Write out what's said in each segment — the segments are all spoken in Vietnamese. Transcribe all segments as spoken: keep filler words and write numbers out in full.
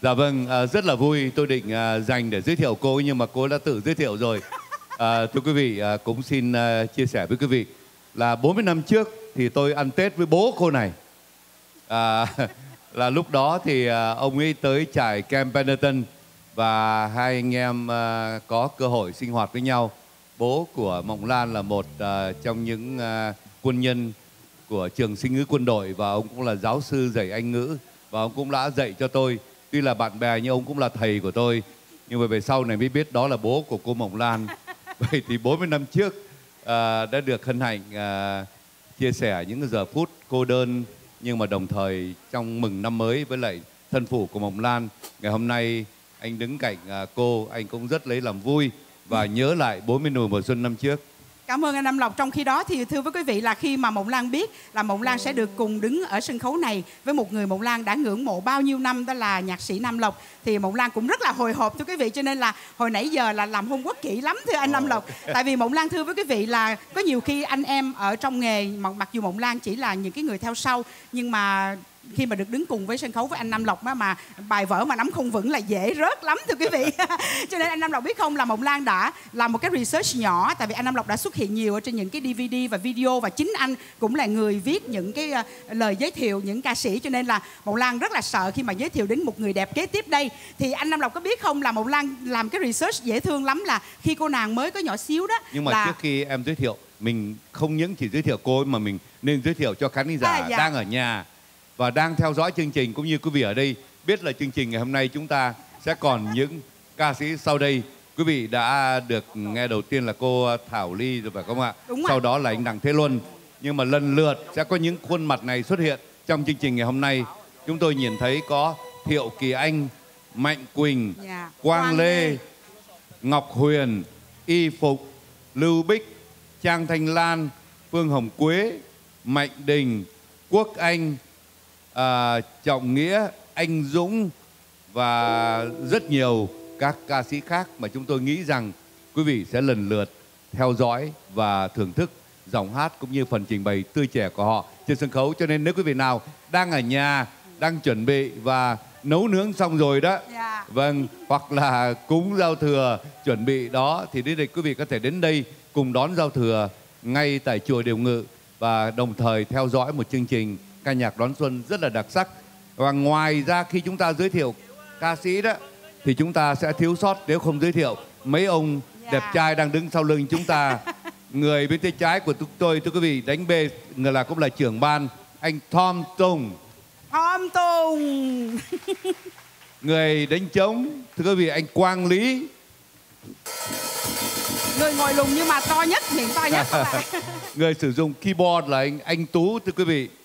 Dạ vâng, à, rất là vui. Tôi định à, dành để giới thiệu cô nhưng mà cô đã tự giới thiệu rồi. À, thưa quý vị, à, cũng xin à, chia sẻ với quý vị là bốn mươi năm trước thì tôi ăn Tết với bố cô này. À, là lúc đó thì à, ông ấy tới trại Camp Pendleton và hai anh em à, có cơ hội sinh hoạt với nhau. Bố của Mộng Lan là một à, trong những à, quân nhân của trường sinh ngữ quân đội và ông cũng là giáo sư dạy Anh ngữ và ông cũng đã dạy cho tôi. Tuy là bạn bè nhưng ông cũng là thầy của tôi. Nhưng mà về sau này mới biết đó là bố của cô Mộng Lan. Vậy thì bốn mươi năm trước à, đã được hân hạnh à, chia sẻ những giờ phút cô đơn nhưng mà đồng thời trong mừng năm mới với lại thân phụ của Mộng Lan. Ngày hôm nay anh đứng cạnh à, cô, anh cũng rất lấy làm vui và nhớ lại bốn mươi mùa xuân năm trước. Cảm ơn anh Nam Lộc. Trong khi đó thì thưa với quý vị là khi mà Mộng Lan biết là Mộng Lan sẽ được cùng đứng ở sân khấu này với một người Mộng Lan đã ngưỡng mộ bao nhiêu năm, đó là nhạc sĩ Nam Lộc, thì Mộng Lan cũng rất là hồi hộp thưa quý vị. Cho nên là hồi nãy giờ là làm homework kỹ lắm thưa anh Nam Lộc. Tại vì Mộng Lan thưa với quý vị là có nhiều khi anh em ở trong nghề, mặc, mặc dù Mộng Lan chỉ là những cái người theo sau, nhưng mà khi mà được đứng cùng với sân khấu với anh Nam Lộc mà, mà bài vở mà nắm không vững là dễ rớt lắm thưa quý vị. Cho nên anh Nam Lộc biết không, là Mộng Lan đã làm một cái research nhỏ. Tại vì anh Nam Lộc đã xuất hiện nhiều ở trên những cái đê vê đê và video, và chính anh cũng là người viết những cái uh, lời giới thiệu những ca sĩ. Cho nên là Mộng Lan rất là sợ khi mà giới thiệu đến một người đẹp kế tiếp đây. Thì anh Nam Lộc có biết không là Mộng Lan làm cái research dễ thương lắm, là khi cô nàng mới có nhỏ xíu đó. Nhưng mà là... trước khi em giới thiệu, mình không những chỉ giới thiệu cô ấy mà mình nên giới thiệu cho khán giả à, dạ. đang ở nhà và đang theo dõi chương trình, cũng như quý vị ở đây biết là chương trình ngày hôm nay chúng ta sẽ còn những ca sĩ sau đây. Quý vị đã được nghe đầu tiên là cô Thảo Ly rồi phải không ạ? Đúng Sau rồi. đó là anh Đặng Thế Luân. Nhưng mà lần lượt sẽ có những khuôn mặt này xuất hiện trong chương trình ngày hôm nay. Chúng tôi nhìn thấy có Thiệu Kỳ Anh, Mạnh Quỳnh, Dạ. Quang, Quang Lê, Lê, Ngọc Huyền, Y Phục, Lưu Bích, Trang Thanh Lan, Phương Hồng Quế, Mạnh Đình, Quốc Anh, à, Trọng Nghĩa, Anh Dũng và rất nhiều các ca sĩ khác mà chúng tôi nghĩ rằng quý vị sẽ lần lượt theo dõi và thưởng thức giọng hát cũng như phần trình bày tươi trẻ của họ trên sân khấu. Cho nên nếu quý vị nào đang ở nhà, đang chuẩn bị và nấu nướng xong rồi đó, Dạ. vâng, hoặc là cúng giao thừa chuẩn bị đó, thì đến đây quý vị có thể đến đây cùng đón giao thừa ngay tại chùa Điều Ngự và đồng thời theo dõi một chương trình ca nhạc đón xuân rất là đặc sắc. Và ngoài ra khi chúng ta giới thiệu ca sĩ đó thì chúng ta sẽ thiếu sót nếu không giới thiệu mấy ông đẹp trai đang đứng sau lưng chúng ta. Người bên tay trái của chúng tôi, thưa quý vị, đánh bê, người là cũng là trưởng ban, anh Tom Tùng. Tom Tùng. Người đánh trống, thưa quý vị, anh Quang Lý. Người ngồi lùn nhưng mà to nhất, miệng to nhất các bạn. Người sử dụng keyboard là anh anh Tú, thưa quý vị.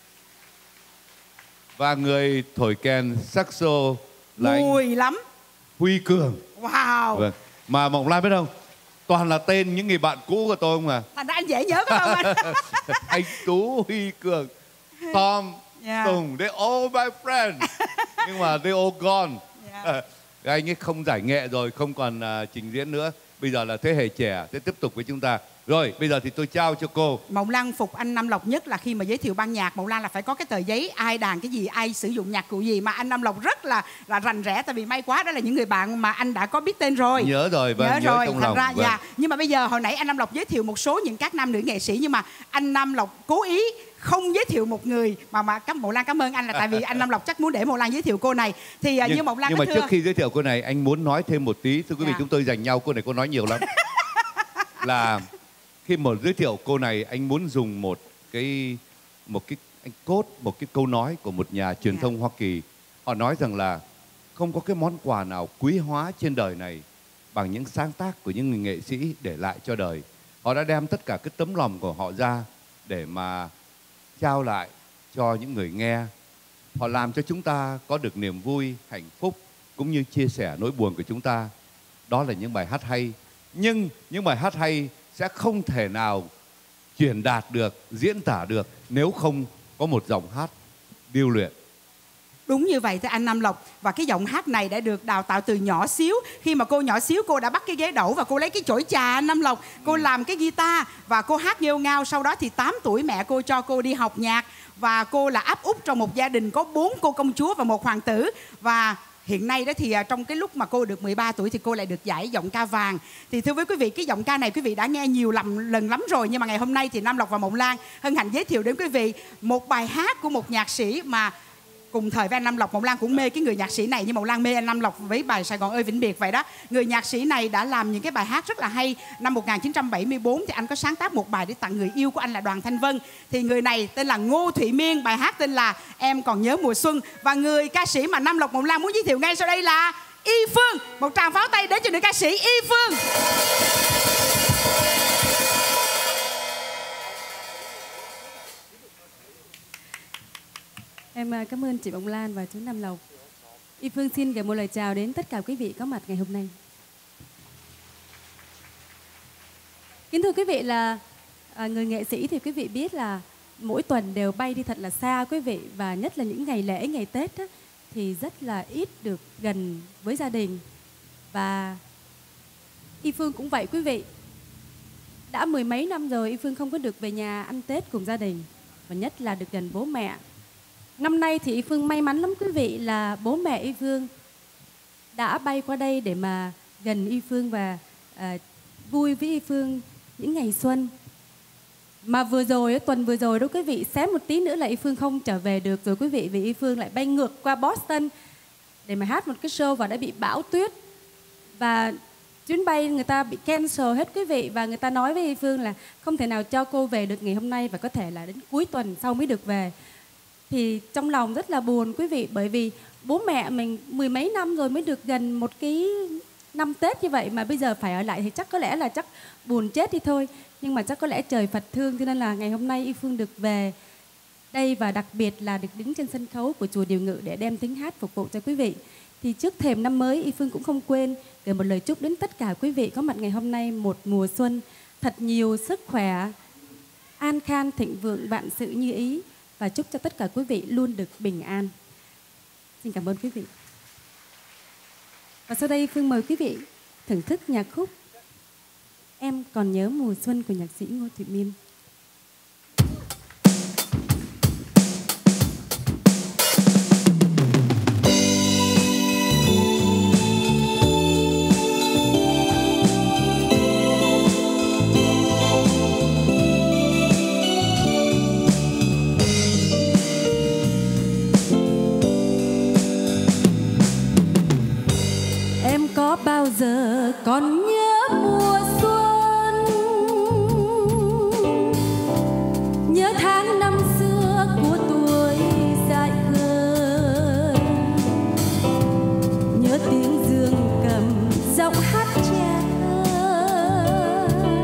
Và người thổi kèn saxo là Mùi anh lắm. Huy Cường. Wow. Vâng. Mà Mộng Lan biết không, toàn là tên những người bạn cũ của tôi không à. Thành ra anh dễ nhớ có không anh? Anh Tú, Huy Cường, Tom, Yeah. Tùng, they all my friends. Nhưng mà they all gone. Yeah. Anh ấy không giải nghệ rồi, không còn uh, trình diễn nữa. Bây giờ là thế hệ trẻ sẽ tiếp tục với chúng ta. Rồi, bây giờ thì tôi trao cho cô. Mộng Lan phục anh Nam Lộc nhất là khi mà giới thiệu ban nhạc, Mộng Lan là phải có cái tờ giấy ai đàn cái gì, ai sử dụng nhạc cụ gì, mà anh Nam Lộc rất là là rành rẽ. Tại vì may quá đó là những người bạn mà anh đã có biết tên rồi. Nhớ rồi, vâng, nhớ, nhớ rồi. trong Thành lòng. ra, Vâng. dạ. Nhưng mà bây giờ hồi nãy anh Nam Lộc giới thiệu một số những các nam nữ nghệ sĩ, nhưng mà anh Nam Lộc cố ý không giới thiệu một người mà mà các Mộng Lan cảm ơn anh, là tại vì anh Nam Lộc chắc muốn để Mộng Lan giới thiệu cô này. Thì Nhưng, như Mộng Lan nhưng có mà thưa... trước khi giới thiệu cô này, anh muốn nói thêm một tí. Thưa quý vị, Dạ. chúng tôi dành nhau, cô này cô nói nhiều lắm. Là khi mà giới thiệu cô này, anh muốn dùng một cái một cái anh cốt một cái câu nói của một nhà truyền Dạ. thông Hoa Kỳ. Họ nói rằng là không có cái món quà nào quý hóa trên đời này bằng những sáng tác của những người nghệ sĩ để lại cho đời. Họ đã đem tất cả cái tấm lòng của họ ra để mà trao lại cho những người nghe. Họ làm cho chúng ta có được niềm vui, hạnh phúc cũng như chia sẻ nỗi buồn của chúng ta. Đó là những bài hát hay. Nhưng những bài hát hay sẽ không thể nào truyền đạt được, diễn tả được nếu không có một giọng hát điêu luyện. Đúng như vậy thưa anh Nam Lộc. Và cái giọng hát này đã được đào tạo từ nhỏ xíu. Khi mà cô nhỏ xíu cô đã bắt cái ghế đẩu và cô lấy cái chổi trà anh Nam Lộc. Cô ừ. làm cái guitar và cô hát nghêu ngao. Sau đó thì tám tuổi mẹ cô cho cô đi học nhạc. Và cô là áp út trong một gia đình có bốn cô công chúa và một hoàng tử. Và hiện nay đó thì trong cái lúc mà cô được mười ba tuổi thì cô lại được giải giọng ca vàng. Thì thưa với quý vị, cái giọng ca này quý vị đã nghe nhiều lần, lần lắm rồi, nhưng mà ngày hôm nay thì Nam Lộc và Mộng Lan hân hạnh giới thiệu đến quý vị một bài hát của một nhạc sĩ mà cùng thời với anh Nam Lộc. Mộng Lan cũng mê cái người nhạc sĩ này, nhưng Mộng Lan mê anh Nam Lộc với bài Sài Gòn ơi vĩnh biệt vậy đó. Người nhạc sĩ này đã làm những cái bài hát rất là hay. Năm một nghìn chín trăm bảy mươi tư thì anh có sáng tác một bài để tặng người yêu của anh là Đoàn Thanh Vân. Thì người này tên là Ngô Thụy Miên, bài hát tên là Em Còn Nhớ Mùa Xuân. Và người ca sĩ mà Nam Lộc Mộng Lan muốn giới thiệu ngay sau đây là Y Phương. Một tràng pháo tay đến cho nữ ca sĩ Y Phương. Em cảm ơn chị Mộng Lan và chú Nam Lộc. Y Phương xin gửi một lời chào đến tất cả quý vị có mặt ngày hôm nay. Kính thưa quý vị, là à, người nghệ sĩ thì quý vị biết là mỗi tuần đều bay đi thật là xa quý vị. Và nhất là những ngày lễ, ngày Tết á, thì rất là ít được gần với gia đình. Và Y Phương cũng vậy quý vị. Đã mười mấy năm rồi Y Phương không có được về nhà ăn Tết cùng gia đình, và nhất là được gần bố mẹ. Năm nay thì Y Phương may mắn lắm quý vị, là bố mẹ Y Phương đã bay qua đây để mà gần Y Phương và à, vui với Y Phương những ngày xuân. Mà vừa rồi, tuần vừa rồi đó quý vị, xém một tí nữa là Y Phương không trở về được rồi quý vị, vì Y Phương lại bay ngược qua Boston để mà hát một cái show và đã bị bão tuyết. Và chuyến bay người ta bị cancel hết quý vị, và người ta nói với Y Phương là không thể nào cho cô về được ngày hôm nay và có thể là đến cuối tuần sau mới được về. Thì trong lòng rất là buồn quý vị, bởi vì bố mẹ mình mười mấy năm rồi mới được gần một cái năm Tết như vậy, mà bây giờ phải ở lại thì chắc có lẽ là chắc buồn chết đi thôi. Nhưng mà chắc có lẽ trời Phật thương, cho nên là ngày hôm nay Y Phương được về đây, và đặc biệt là được đứng trên sân khấu của chùa Điều Ngự để đem tiếng hát phục vụ cho quý vị. Thì trước thềm năm mới, Y Phương cũng không quên gửi một lời chúc đến tất cả quý vị có mặt ngày hôm nay một mùa xuân thật nhiều sức khỏe, an khang thịnh vượng, vạn sự như ý, và chúc cho tất cả quý vị luôn được bình an. Xin cảm ơn quý vị. Và sau đây Phương mời quý vị thưởng thức nhạc khúc Em Còn Nhớ Mùa Xuân của nhạc sĩ Ngô Thụy Miên. Có bao giờ còn nhớ mùa xuân, nhớ tháng năm xưa của tuổi dại khờ, nhớ tiếng dương cầm giọng hát trẻ thơ,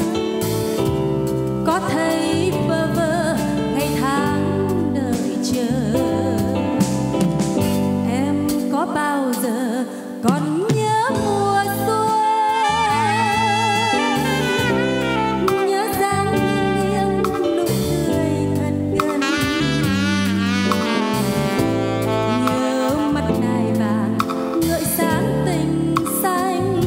có thấy bơ vơ ngày tháng đợi chờ. Em có bao giờ còn nhớ mùa xuân, nhớ dáng nghiêng nụ cười thật gần, nhớ mắt nai vàng ngợi sáng tình xanh.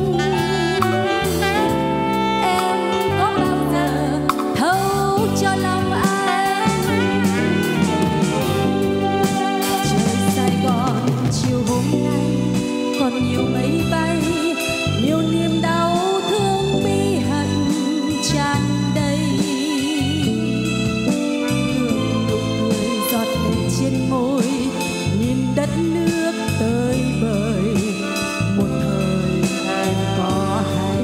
Em có bao giờ thấu cho lòng anh, trời Sài Gòn chiều hôm nay còn nhiều mây bay, nhiều niềm đau thương bi hận tràn đầy. Hương nụ cười giọt lệ trên môi, nhìn đất nước tơi bời, một thời em có hay.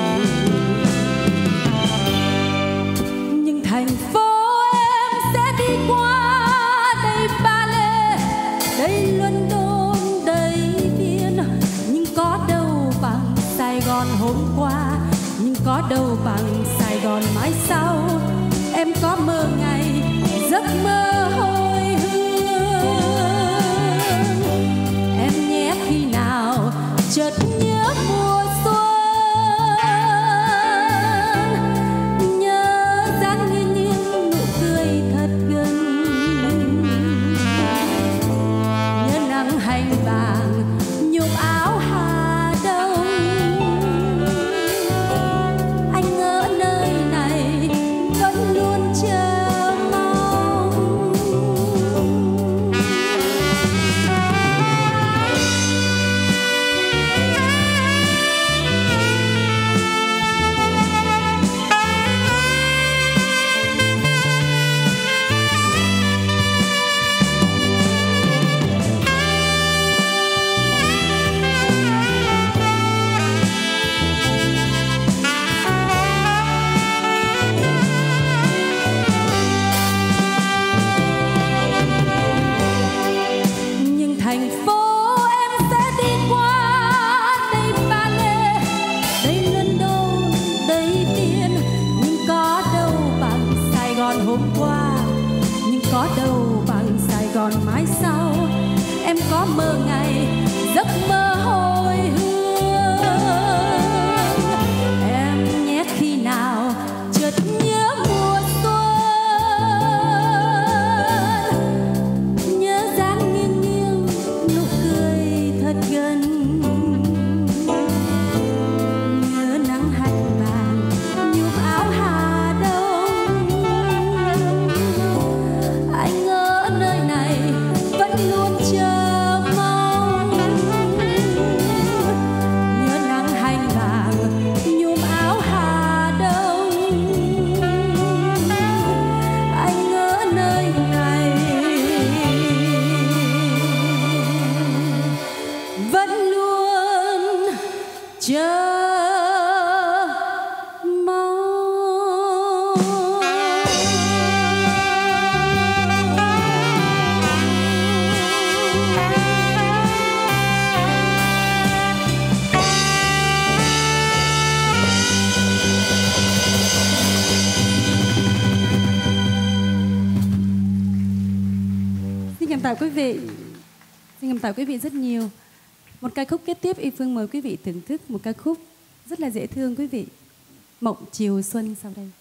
Nhưng thành phố em sẽ đi qua, đây Ba Lê, đây London, đây có đâu bằng Sài Gòn hôm qua, nhưng có đâu bằng Sài Gòn mãi sau. Em có mơ ngày giấc mơ hồi hương, em nhé khi nào chợt nhớ mùa xuân, nhớ dáng nghiêng nghiêng nụ cười thật gần, nhớ nắng hành vàng nhuộm áo Hà Đông. Anh ở nơi này vẫn luôn chờ mong. 10 tạ quý vị. Xin cảm tạ quý vị rất nhiều. Một ca khúc kế tiếp Y Phương mời quý vị thưởng thức một ca khúc rất là dễ thương quý vị. Mộng chiều xuân sau đây.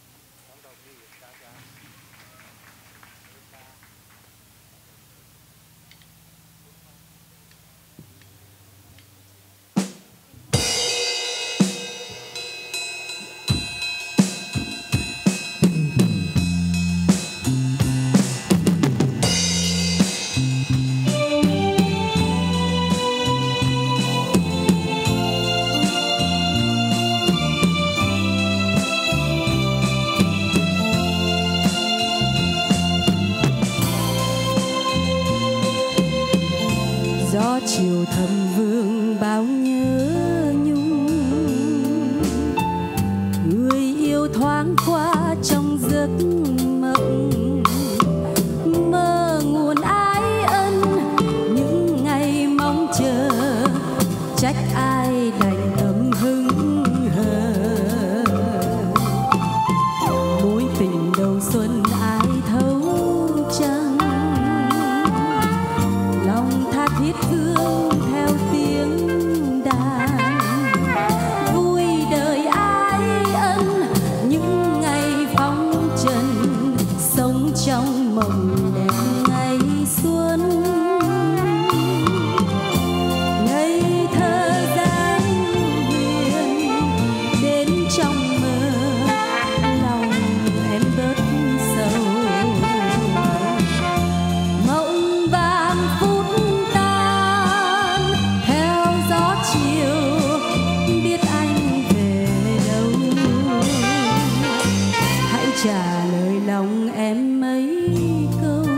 Gió chiều thầm vương bao nhớ nhung, người yêu thoáng qua trong giấc mộng, mơ nguồn ái ân những ngày mong chờ, trách ai đành tâm hững hờ. Mối tình đầu xuân ai thấu chăng, lòng tha thiết thương theo tiếng đàn, vui đời ái ân những ngày phong trần, sống trong mộng đẹp ngày xuân. Ngây thơ dáng huyền đến trong mơ, lòng em bớt sầu. Mộng vàng phút tan theo gió chiều, biết anh về đâu. Hãy trả lời lòng em mấy câu,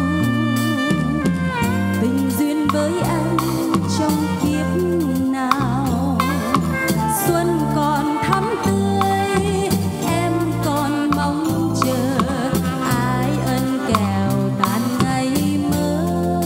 tình duyên với anh trong kiếp nào. Xuân còn thắm tươi, em còn mong chờ, ái ân kẻo tàn ngày mơ.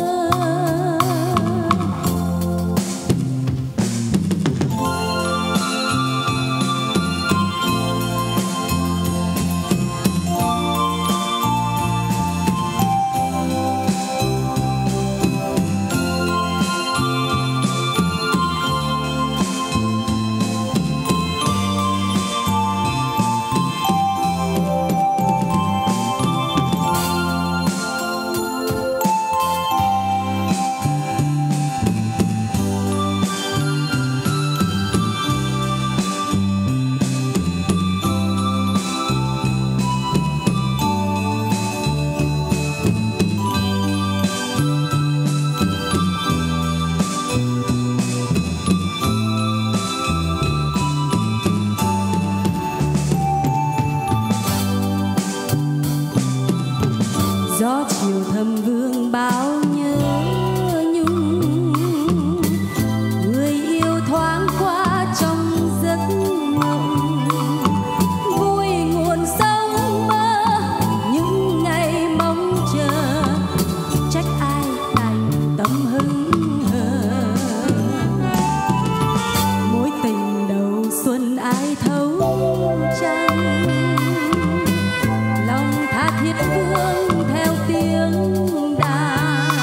Gió chiều thầm vương bao nhớ nhung, người yêu thoáng qua trong giấc mộng, vui nguồn sống mơ những ngày mong chờ, trách ai đành tâm hững hờ. Mối tình đầu xuân ai thấu chăng, lòng tha thiết vương theo tiếng đàn,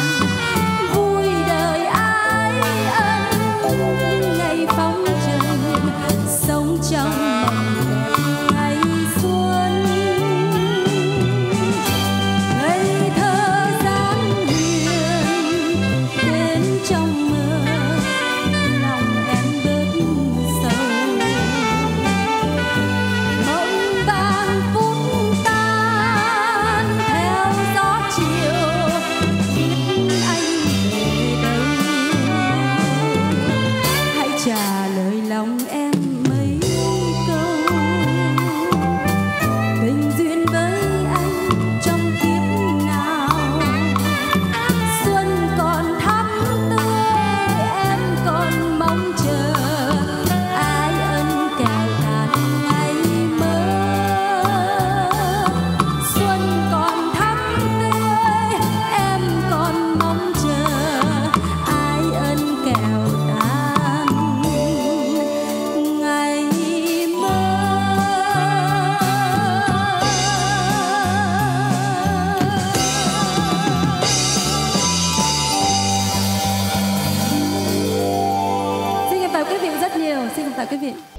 quý vị.